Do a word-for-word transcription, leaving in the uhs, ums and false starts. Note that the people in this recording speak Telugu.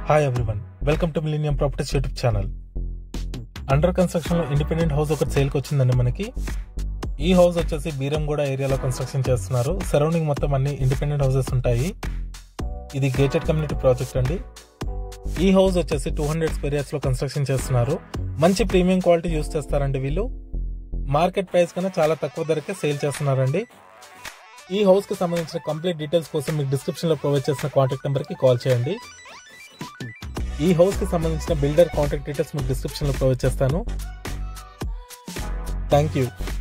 Hi everyone, welcome to millennium properties YouTube channel. Under construction లో ఇండిపెండెంట్ హౌస్ ఒకటి సేల్కి వచ్చిందండి మనకి. ఈ హౌస్ వచ్చేసి బీరంగూడ ఏరియాలో కన్స్ట్రక్షన్ చేస్తున్నారు. సరౌండింగ్ మొత్తం అన్ని ఇండిపెండెంట్ హౌసెస్ ఉంటాయి. ఇది గేటెడ్ కమ్యూనిటీ ప్రాజెక్ట్ అండి. ఈ హౌస్ వచ్చేసి టూ హండ్రెడ్ స్క్వేర్ యార్డ్స్ లో కన్స్ట్రక్షన్ చేస్తున్నారు. మంచి ప్రీమియం క్వాలిటీ యూస్ చేస్తారండి వీళ్ళు. మార్కెట్ ప్రైస్ కన్నా చాలా తక్కువ ధరకే సేల్ చేస్తున్నారండి. ఈ హౌస్ కి సంబంధించిన కంప్లీట్ డీటెయిల్స్ కోసం మీకు డిస్క్రిప్షన్ లో ప్రొవైడ్ చేసిన కాంటాక్ట్ నెంబర్ కి కాల్ చేయండి. ఈ హౌస్ కి సంబంధించిన బిల్డర్ కాంటాక్ట్ డీటెయిల్స్ మీకు డిస్క్రిప్షన్ లో ప్రొవైడ్ చేస్తాను. Thank you.